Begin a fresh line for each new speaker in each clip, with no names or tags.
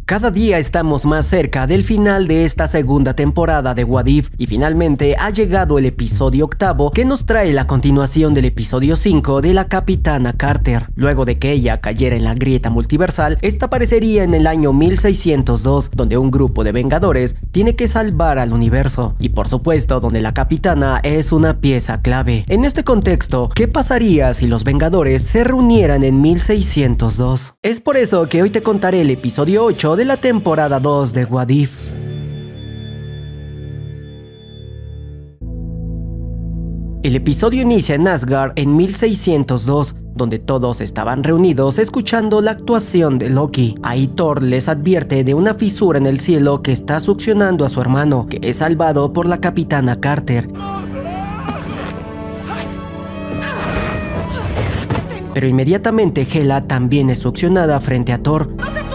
Cada día estamos más cerca del final de esta segunda temporada de What If y finalmente ha llegado el episodio 8 que nos trae la continuación del episodio 5 de la Capitana Carter. Luego de que ella cayera en la grieta multiversal, esta aparecería en el año 1602, donde un grupo de Vengadores tiene que salvar al universo y por supuesto donde la Capitana es una pieza clave. En este contexto, ¿qué pasaría si los Vengadores se reunieran en 1602? Es por eso que hoy te contaré el episodio 8 de la temporada 2 de What If. El episodio inicia en Asgard en 1602, donde todos estaban reunidos escuchando la actuación de Loki. Ahí Thor les advierte de una fisura en el cielo que está succionando a su hermano, que es salvado por la Capitana Carter. Pero inmediatamente Hela también es succionada frente a Thor,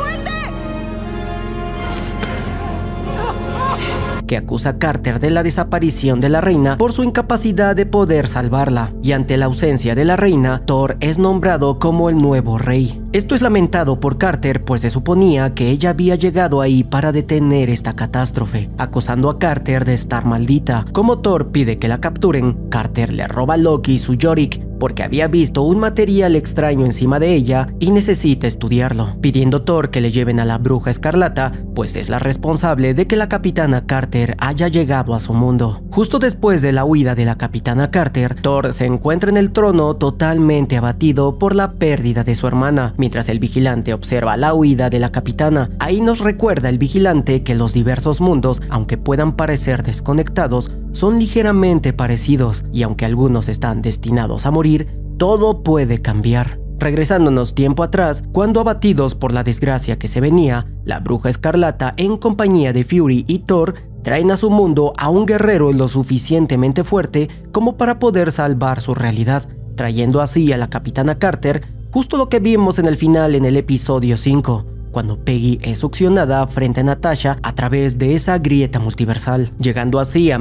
que acusa a Carter de la desaparición de la reina por su incapacidad de poder salvarla, y ante la ausencia de la reina, Thor es nombrado como el nuevo rey. Esto es lamentado por Carter, pues se suponía que ella había llegado ahí para detener esta catástrofe, acusando a Carter de estar maldita. Como Thor pide que la capturen, Carter le roba a Loki su Yorick, porque había visto un material extraño encima de ella y necesita estudiarlo, pidiendo a Thor que le lleven a la Bruja Escarlata, pues es la responsable de que la Capitana Carter haya llegado a su mundo. Justo después de la huida de la Capitana Carter, Thor se encuentra en el trono totalmente abatido por la pérdida de su hermana, mientras el vigilante observa la huida de la Capitana. Ahí nos recuerda el vigilante que los diversos mundos, aunque puedan parecer desconectados, son ligeramente parecidos, y aunque algunos están destinados a morir, todo puede cambiar. Regresándonos tiempo atrás, cuando abatidos por la desgracia que se venía, la Bruja Escarlata en compañía de Fury y Thor traen a su mundo a un guerrero lo suficientemente fuerte como para poder salvar su realidad, trayendo así a la Capitana Carter, justo lo que vimos en el final en el episodio 5. Cuando Peggy es succionada frente a Natasha a través de esa grieta multiversal, llegando así a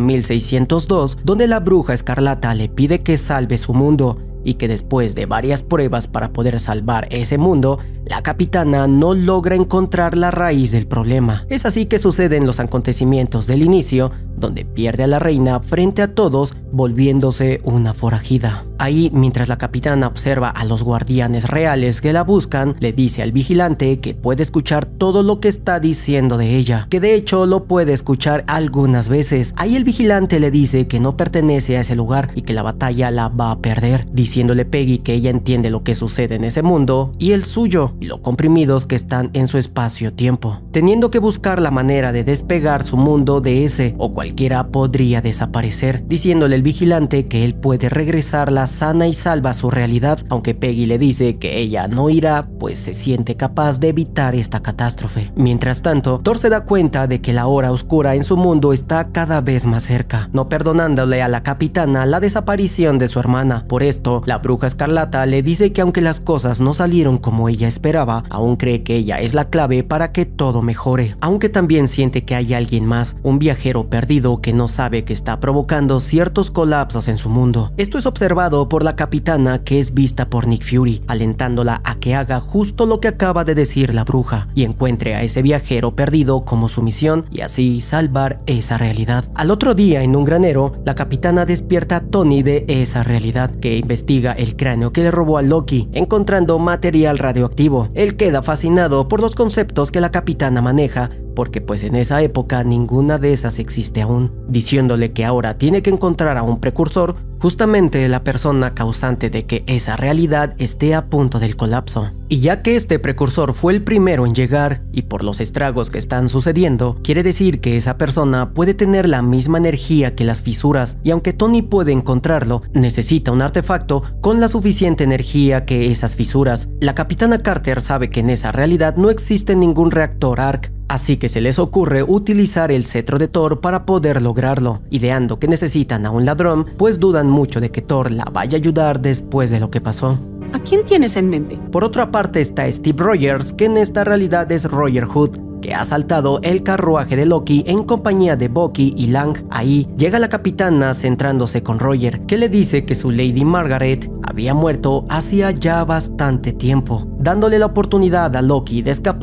1602, donde la Bruja Escarlata le pide que salve su mundo, y que después de varias pruebas para poder salvar ese mundo, la Capitana no logra encontrar la raíz del problema. Es así que suceden los acontecimientos del inicio, donde pierde a la reina frente a todos, volviéndose una forajida. Ahí, mientras la Capitana observa a los guardianes reales que la buscan, le dice al vigilante que puede escuchar todo lo que está diciendo de ella, que de hecho lo puede escuchar algunas veces. Ahí el vigilante le dice que no pertenece a ese lugar y que la batalla la va a perder, diciéndole Peggy que ella entiende lo que sucede en ese mundo y el suyo, y lo comprimidos que están en su espacio-tiempo, teniendo que buscar la manera de despegar su mundo de ese, o cualquiera podría desaparecer, diciéndole el vigilante que él puede regresarla sana y salva a su realidad, aunque Peggy le dice que ella no irá, pues se siente capaz de evitar esta catástrofe. Mientras tanto, Thor se da cuenta de que la hora oscura en su mundo está cada vez más cerca, no perdonándole a la Capitana la desaparición de su hermana. Por esto, la Bruja Escarlata le dice que aunque las cosas no salieron como ella esperaba, aún cree que ella es la clave para que todo mejore, aunque también siente que hay alguien más, un viajero perdido que no sabe que está provocando ciertos colapsos en su mundo. Esto es observado por la Capitana, que es vista por Nick Fury, alentándola a que haga justo lo que acaba de decir la bruja y encuentre a ese viajero perdido como su misión y así salvar esa realidad. Al otro día, en un granero, la Capitana despierta a Tony de esa realidad, que investiga el cráneo que le robó a Loki, encontrando material radioactivo. Él queda fascinado por los conceptos que la Capitana maneja, porque pues en esa época ninguna de esas existe aún, diciéndole que ahora tiene que encontrar a un precursor, justamente la persona causante de que esa realidad esté a punto del colapso. Y ya que este precursor fue el primero en llegar, y por los estragos que están sucediendo, quiere decir que esa persona puede tener la misma energía que las fisuras, y aunque Tony puede encontrarlo, necesita un artefacto con la suficiente energía que esas fisuras. La Capitana Carter sabe que en esa realidad no existe ningún reactor ARC, así que se les ocurre utilizar el cetro de Thor para poder lograrlo, ideando que necesitan a un ladrón, pues dudan mucho de que Thor la vaya a ayudar después de lo que pasó.
¿A quién tienes en mente?
Por otra parte está Steve Rogers, que en esta realidad es Roger Hood, que ha asaltado el carruaje de Loki en compañía de Bucky y Lang. Ahí llega la Capitana centrándose con Roger, que le dice que su Lady Margaret había muerto hacía ya bastante tiempo, dándole la oportunidad a Loki de escapar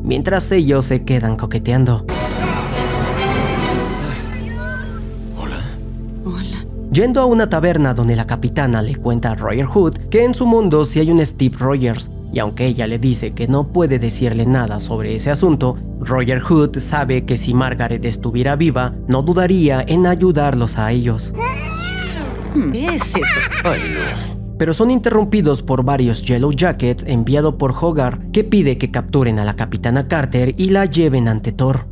mientras ellos se quedan coqueteando. Yendo a una taberna donde la capitana le cuenta a Roger Hood que en su mundo sí hay un Steve Rogers, y aunque ella le dice que no puede decirle nada sobre ese asunto, Roger Hood sabe que si Margaret estuviera viva, no dudaría en ayudarlos a ellos.
¿Qué es eso?
Ay, no.
Pero son interrumpidos por varios Yellow Jackets enviado por Hogarth, que pide que capturen a la capitana Carter y la lleven ante Thor.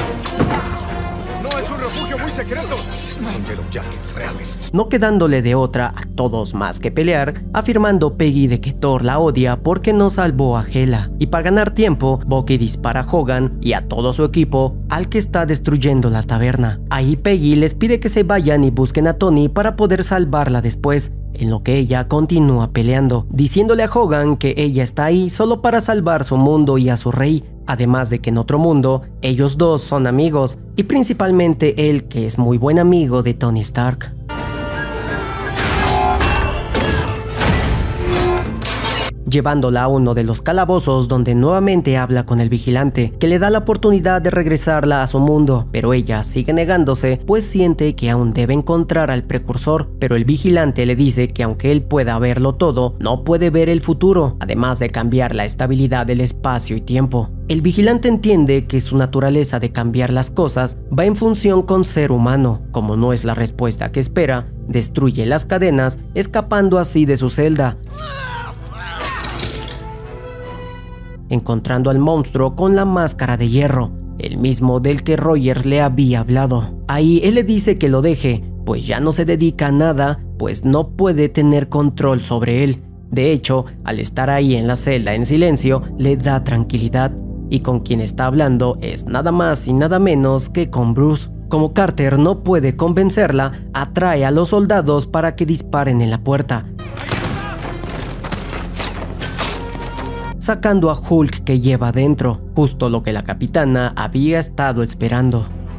No es un refugio muy secreto. Son Yellow Jackets reales.
No quedándole de otra a todos más que pelear, afirmando Peggy de que Thor la odia porque no salvó a Hela. Y para ganar tiempo, Bucky dispara a Hogan y a todo su equipo al que está destruyendo la taberna. Ahí Peggy les pide que se vayan y busquen a Tony para poder salvarla después, en lo que ella continúa peleando, diciéndole a Hogan que ella está ahí solo para salvar su mundo y a su rey, además de que en otro mundo ellos dos son amigos, y principalmente él, que es muy buen amigo de Tony Stark. Llevándola a uno de los calabozos donde nuevamente habla con el vigilante, que le da la oportunidad de regresarla a su mundo, pero ella sigue negándose, pues siente que aún debe encontrar al precursor, pero el vigilante le dice que aunque él pueda verlo todo, no puede ver el futuro, además de cambiar la estabilidad del espacio y tiempo. El vigilante entiende que su naturaleza de cambiar las cosas va en función con ser humano. Como no es la respuesta que espera, destruye las cadenas, escapando así de su celda, encontrando al monstruo con la máscara de hierro, el mismo del que Rogers le había hablado. Ahí él le dice que lo deje, pues ya no se dedica a nada, pues no puede tener control sobre él. De hecho, al estar ahí en la celda en silencio, le da tranquilidad, y con quien está hablando es nada más y nada menos que con Bruce. Como Carter no puede convencerla, atrae a los soldados para que disparen en la puerta, sacando a Hulk que lleva dentro, justo lo que la capitana había estado esperando.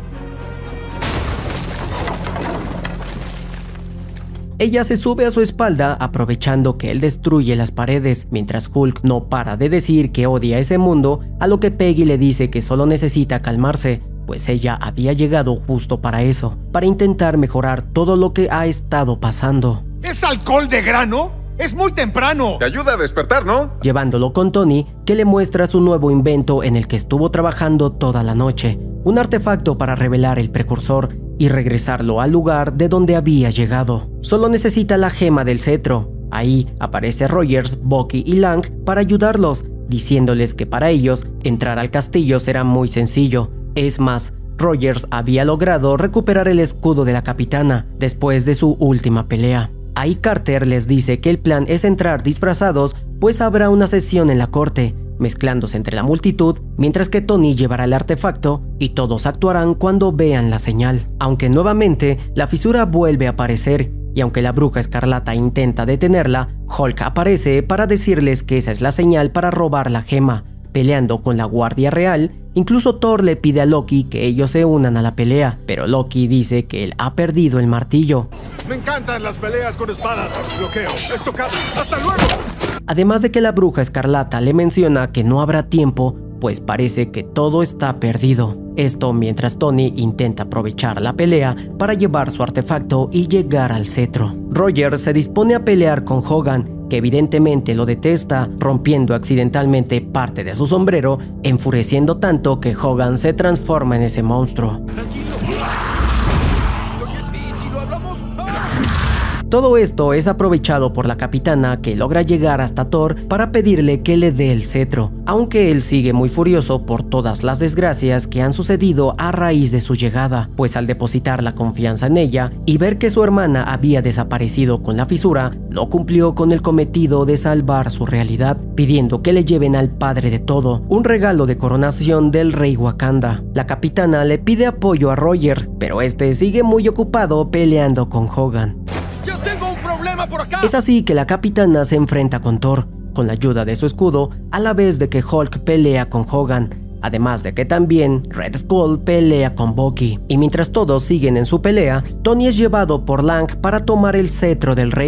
Ella se sube a su espalda aprovechando que él destruye las paredes, mientras Hulk no para de decir que odia ese mundo, a lo que Peggy le dice que solo necesita calmarse, pues ella había llegado justo para eso, para intentar mejorar todo lo que ha estado pasando.
¿Es alcohol de grano? ¡Es muy temprano! Te ayuda a despertar, ¿no?
Llevándolo con Tony, que le muestra su nuevo invento en el que estuvo trabajando toda la noche, un artefacto para revelar el precursor y regresarlo al lugar de donde había llegado. Solo necesita la gema del cetro. Ahí aparece Rogers, Bucky y Lang para ayudarlos, diciéndoles que para ellos entrar al castillo será muy sencillo. Es más, Rogers había logrado recuperar el escudo de la capitana después de su última pelea. Ahí Carter les dice que el plan es entrar disfrazados, pues habrá una sesión en la corte, mezclándose entre la multitud, mientras que Tony llevará el artefacto y todos actuarán cuando vean la señal. Aunque nuevamente la fisura vuelve a aparecer, y aunque la bruja escarlata intenta detenerla, Hulk aparece para decirles que esa es la señal para robar la gema, peleando con la Guardia Real. Incluso Thor le pide a Loki que ellos se unan a la pelea, pero Loki dice que él ha perdido el martillo.
Me encantan las peleas con espadas. Bloqueo. Estocado. ¡Hasta luego!
Además de que la bruja escarlata le menciona que no habrá tiempo, pues parece que todo está perdido. Esto mientras Tony intenta aprovechar la pelea para llevar su artefacto y llegar al cetro. Roger se dispone a pelear con Hogan, que evidentemente lo detesta, rompiendo accidentalmente parte de su sombrero, enfureciendo tanto que Hogan se transforma en ese monstruo. Todo esto es aprovechado por la capitana, que logra llegar hasta Thor para pedirle que le dé el cetro, aunque él sigue muy furioso por todas las desgracias que han sucedido a raíz de su llegada, pues al depositar la confianza en ella y ver que su hermana había desaparecido con la fisura, no cumplió con el cometido de salvar su realidad, pidiendo que le lleven al padre de todo, un regalo de coronación del rey Wakanda. La capitana le pide apoyo a Roger, pero este sigue muy ocupado peleando con Hogan.
¡Yo tengo un problema por acá!
Es así que la capitana se enfrenta con Thor, con la ayuda de su escudo, a la vez de que Hulk pelea con Hogan, además de que también Red Skull pelea con Bucky. Y mientras todos siguen en su pelea, Tony es llevado por Lang para tomar el cetro del rey,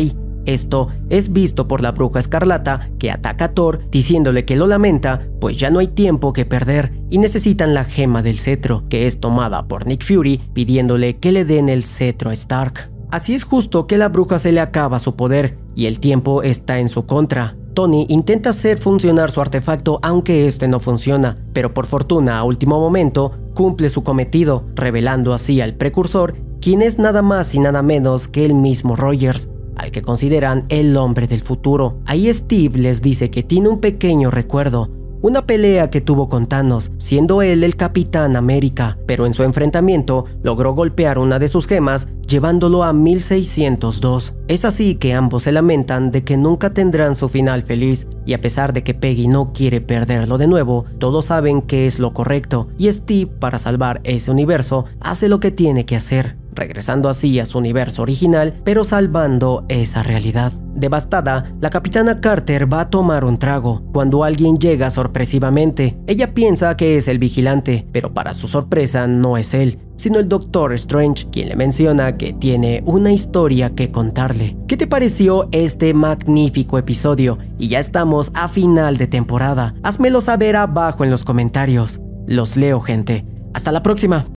Esto es visto por la Bruja Escarlata, que ataca a Thor diciéndole que lo lamenta, pues ya no hay tiempo que perder y necesitan la gema del cetro, que es tomada por Nick Fury pidiéndole que le den el cetro a Stark. Así es justo que la bruja se le acaba su poder y el tiempo está en su contra. Tony intenta hacer funcionar su artefacto aunque este no funciona, pero por fortuna a último momento cumple su cometido, revelando así al precursor, quien es nada más y nada menos que el mismo Rogers, al que consideran el hombre del futuro. Ahí Steve les dice que tiene un pequeño recuerdo, una pelea que tuvo con Thanos, siendo él el Capitán América, pero en su enfrentamiento logró golpear una de sus gemas, llevándolo a 1602. Es así que ambos se lamentan de que nunca tendrán su final feliz, y a pesar de que Peggy no quiere perderlo de nuevo, todos saben que es lo correcto, y Steve, para salvar ese universo, hace lo que tiene que hacer, regresando así a su universo original, pero salvando esa realidad. Devastada, la Capitana Carter va a tomar un trago, cuando alguien llega sorpresivamente. Ella piensa que es el vigilante, pero para su sorpresa no es él, sino el Doctor Strange, quien le menciona que tiene una historia que contarle. ¿Qué te pareció este magnífico episodio? Y ya estamos a final de temporada. Házmelo saber abajo en los comentarios. Los leo, gente. Hasta la próxima.